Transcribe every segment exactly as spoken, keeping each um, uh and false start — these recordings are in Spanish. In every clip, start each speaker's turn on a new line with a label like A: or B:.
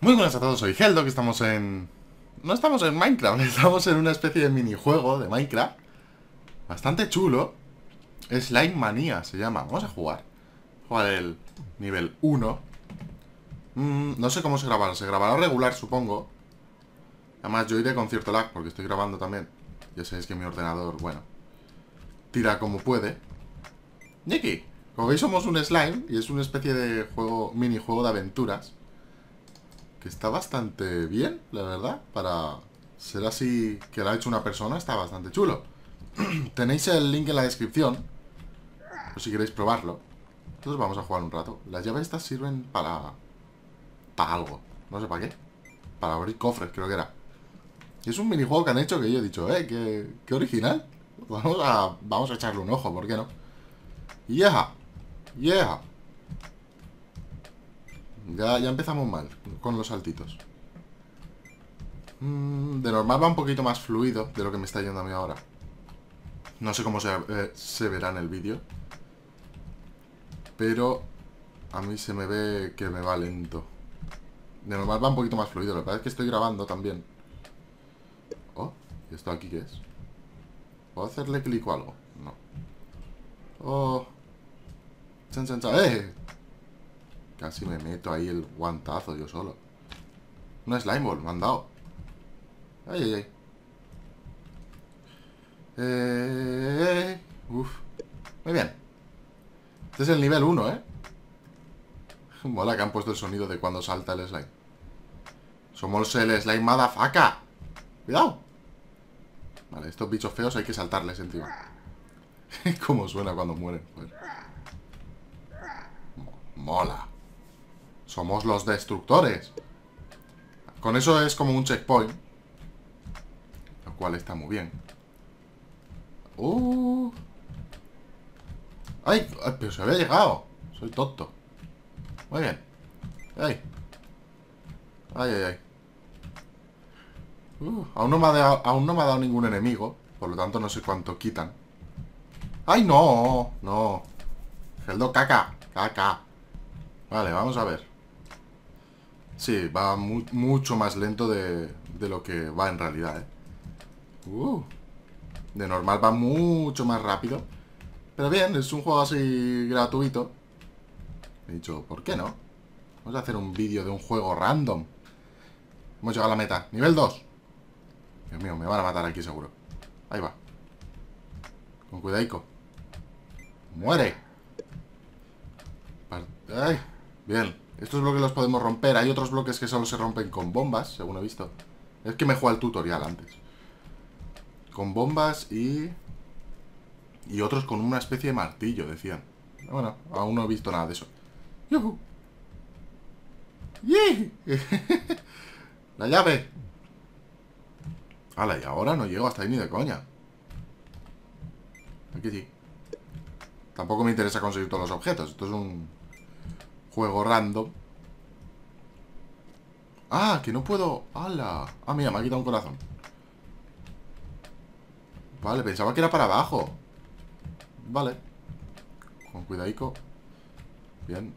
A: Muy buenas a todos, soy Heldo, que estamos en... No estamos en Minecraft, estamos en una especie de minijuego de Minecraft. Bastante chulo. Slime Manía se llama. Vamos a jugar. Jugar el nivel uno. Mm, no sé cómo se grabará. Se grabará regular, supongo. Además, yo iré con cierto lag porque estoy grabando también. Ya sabéis que mi ordenador, bueno, tira como puede. Y aquí, como veis, somos un slime y es una especie de juego, minijuego de aventuras. Que está bastante bien, la verdad. Para ser así que lo ha hecho una persona, está bastante chulo. Tenéis el link en la descripción, por si queréis probarlo. Entonces vamos a jugar un rato. Las llaves estas sirven para... Para algo. No sé para qué. Para abrir cofres, creo que era. Y es un minijuego que han hecho que yo he dicho, eh, qué, qué original. Vamos a, vamos a echarle un ojo, ¿por qué no? Yeah. Yeah. Ya, ya empezamos mal con los saltitos. Mm, de normal va un poquito más fluido de lo que me está yendo a mí ahora. No sé cómo se, eh, se verá en el vídeo, pero a mí se me ve que me va lento. De normal va un poquito más fluido. Lo que pasa es que estoy grabando también. Oh, ¿y esto aquí qué es? ¿Puedo hacerle clic o algo? No. Oh. Chan, chan, chan. ¡Eh! Casi me meto ahí el guantazo yo solo. Una slime ball, me han dado. Ay, ay, ay. Eh, uf. Muy bien. Este es el nivel uno, ¿eh? Mola que han puesto el sonido de cuando salta el slime. Somos el slime motherfucker. Cuidado. Vale, estos bichos feos hay que saltarles encima. Cómo suena cuando mueren. Joder. Mola. Somos los destructores. Con eso es como un checkpoint. Lo cual está muy bien. Uh. ¡Ay! Ay, pero se había llegado. Soy tonto. Muy bien. ¡Ay! ¡Ay, ay, ay! Uh, aún, no me ha dado, aún no me ha dado ningún enemigo. Por lo tanto no sé cuánto quitan. ¡Ay, no! No. Heldo, caca. Caca. Vale, vamos a ver. Sí, va mu mucho más lento de, de lo que va en realidad, ¿eh? Uh, de normal va mucho más rápido. Pero bien, es un juego así gratuito. He dicho, ¿por qué no? Vamos a hacer un vídeo de un juego random. Hemos llegado a la meta. Nivel dos. Dios mío, me van a matar aquí seguro. Ahí va. Con cuidadico. ¡Muere! ¡Ay! Bien. Estos bloques los podemos romper. Hay otros bloques que solo se rompen con bombas, según he visto. Es que me juega el tutorial antes. Con bombas y... Y otros con una especie de martillo, decían. Bueno, aún no he visto nada de eso. ¡Yuhu! ¡Yee! ¡La llave! ¡Hala! Y ahora no llego hasta ahí ni de coña. Aquí sí. Tampoco me interesa conseguir todos los objetos. Esto es un juego random. ¡Ah! Que no puedo... ¡Hala! Ah, mira, me ha quitado un corazón. Vale, pensaba que era para abajo. Vale. Con cuidadico. Bien.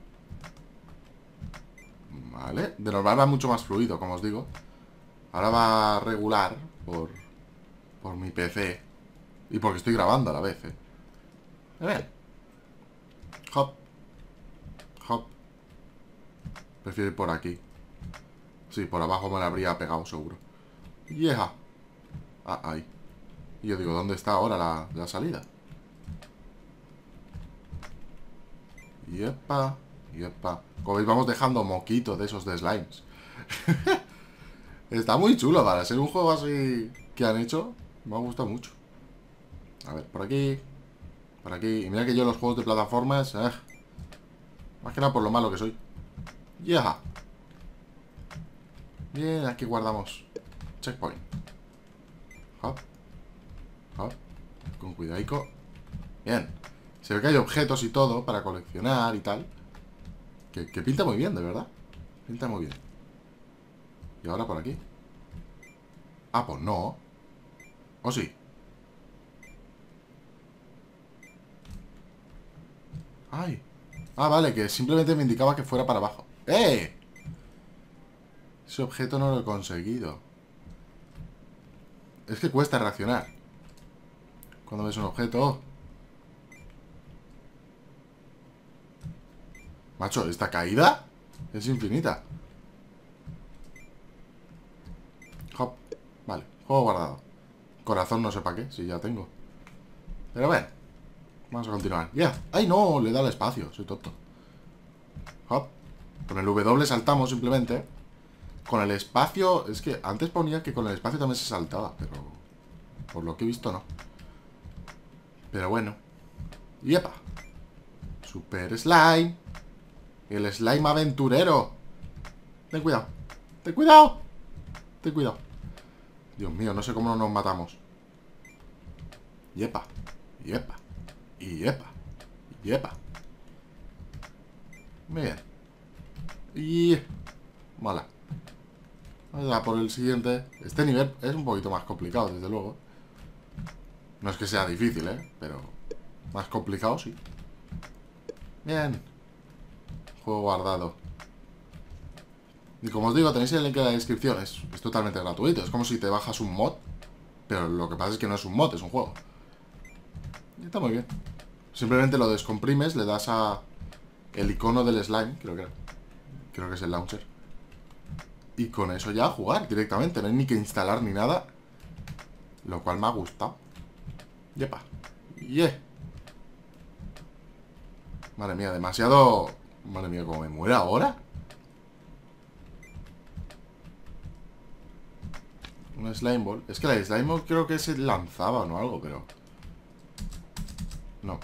A: Vale. De normal va mucho más fluido, como os digo. Ahora va regular por, por mi P C. Y porque estoy grabando a la vez, eh. A ver. Hop. Hop. Prefiero ir por aquí. Sí, por abajo me la habría pegado seguro. Yeah. Ah, ahí. Y yo digo, ¿dónde está ahora la, la salida? Yepa. Yepa. Como veis, vamos dejando moquitos de esos de slimes. Está muy chulo para ser un juego así que han hecho. Me ha gustado mucho. A ver, por aquí. Por aquí. Y mira que yo los juegos de plataformas... Eh, más que nada por lo malo que soy. Yeah. Bien, aquí guardamos. Checkpoint. Hop. Hop. Con cuidadico. Bien. Se ve que hay objetos y todo para coleccionar y tal. Que, que pinta muy bien, de verdad. Pinta muy bien. Y ahora por aquí. Ah, pues no. ¿O sí? Ay. Ah, vale, que simplemente me indicaba que fuera para abajo. ¡Eh! Ese objeto no lo he conseguido. Es que cuesta reaccionar cuando ves un objeto. Macho, esta caída es infinita. Hop. Vale, juego guardado. Corazón no sé para qué, si ya tengo. Pero bueno, vamos a continuar. Ya, yeah. Ay no, le da el espacio, soy tonto. Hop. Con el W saltamos simplemente. Con el espacio, es que antes ponía que con el espacio también se saltaba, pero por lo que he visto no. Pero bueno. ¡Yepa! Super Slime. El slime aventurero. Ten cuidado. Ten cuidado. Ten cuidado. Dios mío, no sé cómo no nos matamos. Yepa. Yepa. Y yepa. Yepa. Muy bien. Y... Mala. Vamos a por el siguiente. Este nivel es un poquito más complicado, desde luego. No es que sea difícil, ¿eh? Pero más complicado, sí. Bien. Juego guardado. Y como os digo, tenéis el link en la descripción. Es, es totalmente gratuito. Es como si te bajas un mod. Pero lo que pasa es que no es un mod, es un juego. Y está muy bien. Simplemente lo descomprimes, le das a el icono del slime, creo que era. Creo que es el launcher. Y con eso ya jugar directamente. No hay ni que instalar ni nada. Lo cual me ha gustado. Yepa. Yeah. Madre mía, demasiado... Madre mía, como me muera ahora. Un slime ball. Es que la slime ball creo que se lanzaba o no algo, pero... No.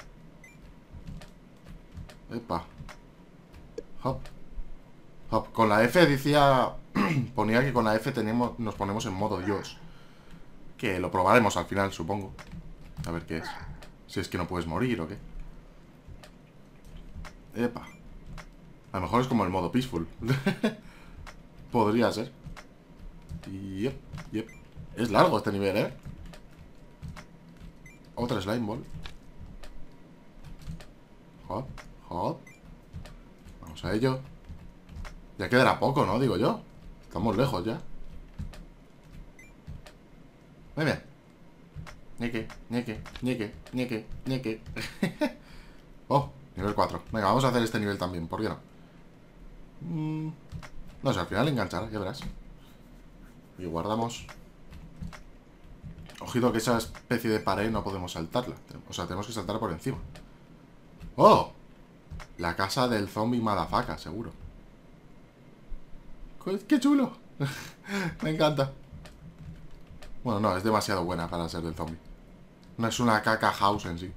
A: Epa. Hop. Hop. Con la F decía... Ponía que con la F tenemos, nos ponemos en modo Dios. Que lo probaremos al final, supongo. A ver qué es. Si es que no puedes morir o qué. Epa. A lo mejor es como el modo peaceful. Podría ser. Yep, yep. Es largo este nivel, ¿eh? Otra slime ball. Hop, hop. Vamos a ello. Ya quedará poco, ¿no? Digo yo. Estamos lejos ya. Muy bien. Ñeque, ñeque, ñeque, ñeque, ñeque. Oh, nivel cuatro. Venga, vamos a hacer este nivel también. ¿Por qué no? Mm, no sé, al final enganchará, ya verás. Y guardamos. Ojito que esa especie de pared no podemos saltarla. O sea, tenemos que saltar por encima. ¡Oh! La casa del zombie madafaca, seguro. ¡Qué chulo! Me encanta. Bueno, no, es demasiado buena para ser del zombie. No es una caca house en sí.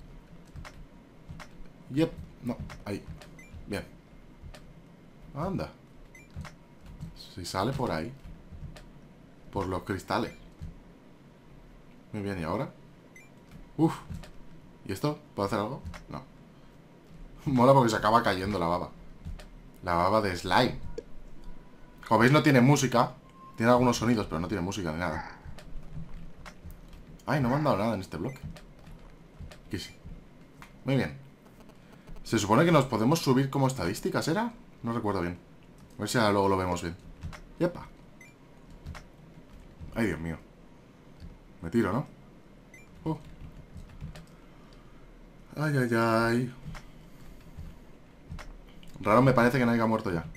A: Yep, no, ahí. Bien. Anda. Si sale por ahí. Por los cristales. Muy bien, ¿y ahora? Uf. ¿Y esto? ¿Puedo hacer algo? No. Mola porque se acaba cayendo la baba. La baba de slime. Como veis no tiene música. Tiene algunos sonidos, pero no tiene música ni nada. Ay, no me han dado nada en este bloque. Aquí sí. Muy bien. Se supone que nos podemos subir como estadísticas, ¿era? No recuerdo bien. A ver si ahora luego lo vemos bien. Yepa. Ay, Dios mío. Me tiro, ¿no? Uh. Ay, ay, ay. Raro me parece que no haya muerto ya.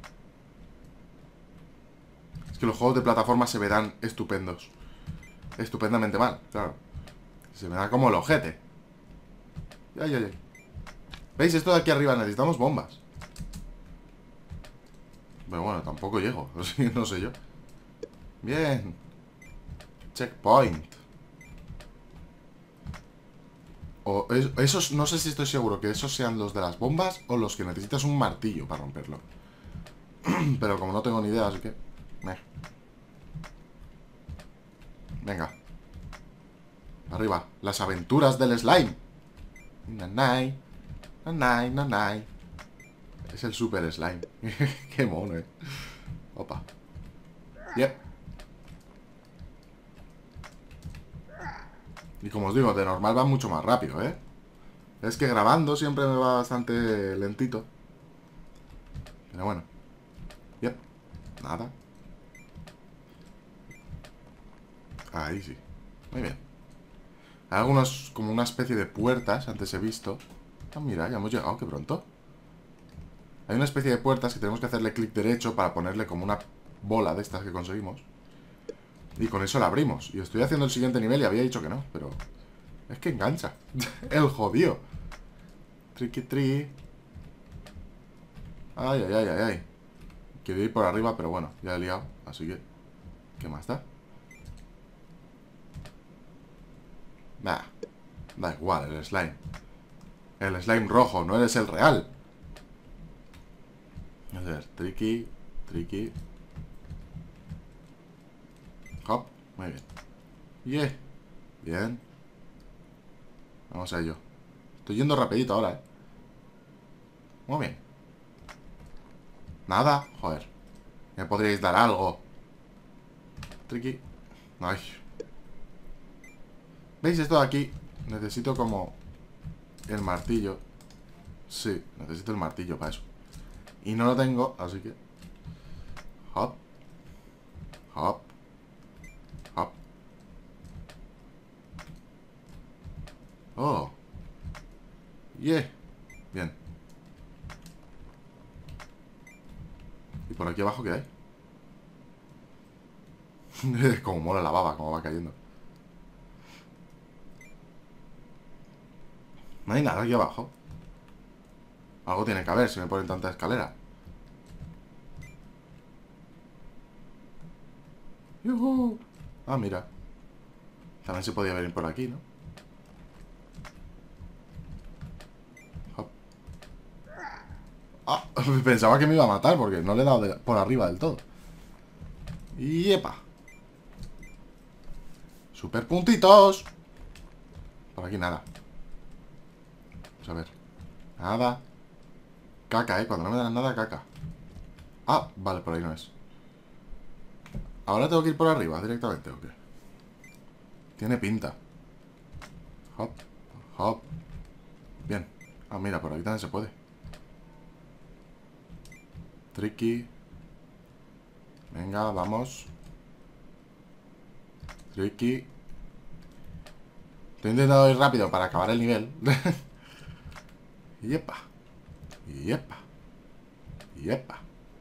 A: Es que los juegos de plataforma se verán estupendos. Estupendamente mal, claro. Se me da como el ojete. Ay, ay, ay. ¿Veis? Esto de aquí arriba necesitamos bombas. Pero bueno, tampoco llego. No sé yo. Bien. Checkpoint. O es, esos, no sé si estoy seguro que esos sean los de las bombas o los que necesitas un martillo para romperlo. Pero como no tengo ni idea, así que... Meh. Venga. Arriba. Las aventuras del slime. Nanai. Nanai, nanai. Es el super slime. Qué mono, eh. Opa. Yep. Y como os digo, de normal va mucho más rápido, ¿eh? Es que grabando siempre me va bastante lentito. Pero bueno. Yep. Nada. Ahí sí. Muy bien. Hay algunos, como una especie de puertas, antes he visto. Ah, mira, ya hemos llegado, qué pronto. Hay una especie de puertas que tenemos que hacerle clic derecho para ponerle como una bola de estas que conseguimos. Y con eso la abrimos. Y estoy haciendo el siguiente nivel y había dicho que no, pero... es que engancha. El jodido. Tricky tri. Ay, ay, ay, ay, ay. Quería ir por arriba, pero bueno, ya he liado. Así que... ¿qué más da? Nah. Da igual, el slime. El slime rojo, no eres el real. A ver, tricky, tricky. Hop, muy bien. Yeah. Bien. Vamos a ello. Estoy yendo rapidito ahora, eh. Muy bien. Nada, joder. Me podríais dar algo. Tricky. Ay. ¿Veis esto de aquí? Necesito como el martillo. Sí, necesito el martillo para eso. Y no lo tengo, así que... hop. Hop. Hop. Oh. Yeah. Bien. ¿Y por aquí abajo qué hay? Como mola la baba, como va cayendo. No hay nada aquí abajo. Algo tiene que haber si me ponen tanta escalera. ¡Yuhu! Ah, mira. También se podía venir por aquí, ¿no? Hop. Ah, pensaba que me iba a matar porque no le he dado de, por arriba del todo. Y epa. Super puntitos. Por aquí nada. Vamos a ver. Nada. Caca, eh. Cuando no me dan nada, caca. Ah, vale, por ahí no es. Ahora tengo que ir por arriba directamente, ¿o qué? Tiene pinta. Hop, hop. Bien. Ah, mira, por aquí también se puede. Tricky. Venga, vamos. Tricky. Estoy intentando ir rápido para acabar el nivel. Yepa. Yepa. Yepa.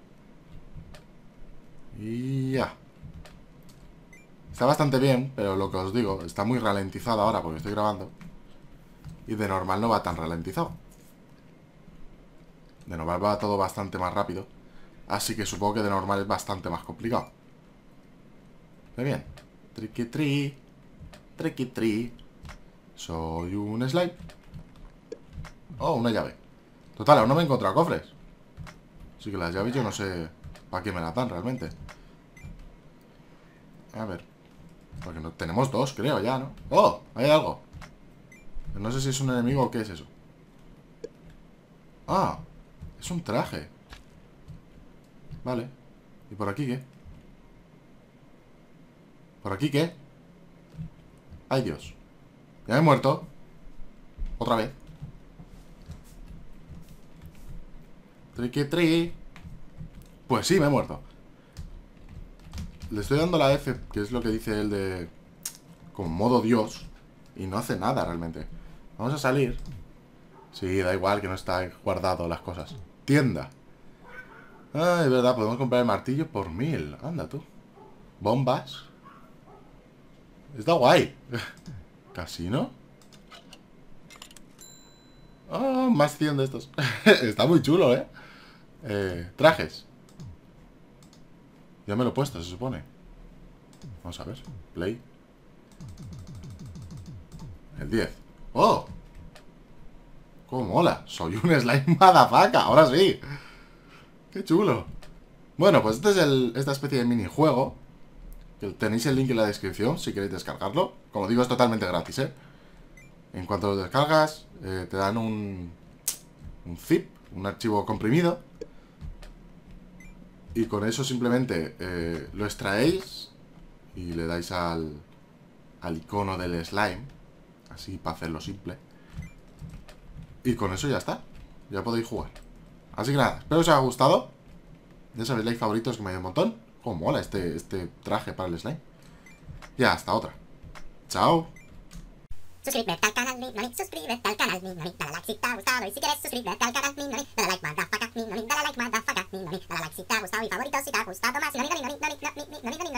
A: Y ya. Está bastante bien, pero lo que os digo, está muy ralentizado ahora porque estoy grabando. Y de normal no va tan ralentizado. De normal va todo bastante más rápido. Así que supongo que de normal es bastante más complicado. Muy bien. Tricky tri. Tricky tri. Soy un slime. Oh, una llave. Total, aún no me he encontrado cofres. Así que las llaves yo no sé para qué me las dan realmente. A ver. Porque no, tenemos dos, creo, ya, ¿no? ¡Oh! Hay algo. No sé si es un enemigo o qué es eso. Ah, es un traje. Vale. ¿Y por aquí qué? ¿Por aquí qué? ¡Ay, Dios! Ya me he muerto. Otra vez. Tricky tri. Pues sí, me he muerto. Le estoy dando la F, que es lo que dice él de... como modo Dios. Y no hace nada realmente. Vamos a salir. Sí, da igual que no está guardado las cosas. Tienda. Ah, es verdad, podemos comprar el martillo por mil. Anda tú. Bombas. Está guay. Casino. Ah, más cien de estos. Está muy chulo, ¿eh? ¿eh? Trajes. Ya me lo he puesto, se supone. Vamos a ver. Play. El diez. ¡Oh! ¡Cómo mola! Soy un slime motherfucker. Ahora sí. ¡Qué chulo! Bueno, pues este es el, esta especie de minijuego. Que tenéis el link en la descripción si queréis descargarlo. Como digo, es totalmente gratis, ¿eh? En cuanto lo descargas, eh, te dan un, un zip, un archivo comprimido. Y con eso simplemente eh, lo extraéis y le dais al, al icono del slime. Así, para hacerlo simple. Y con eso ya está. Ya podéis jugar. Así que nada, espero que os haya gustado. Ya sabéis, like, favoritos, que me ayuda un montón. Cómo mola este, este traje para el slime. Y hasta otra. Chao.
B: Suscríbete al canal, mi noni, suscríbete al canal, mi noni, dale like si te ha gustado y si quieres suscríbete al canal, mi noni, dale like, motherfucker, mi noni, dale like, motherfucker, mi noni, dale like si te ha gustado y favorito si te ha gustado más, mi noni, noni, noni, noni, noni, noni, noni, noni,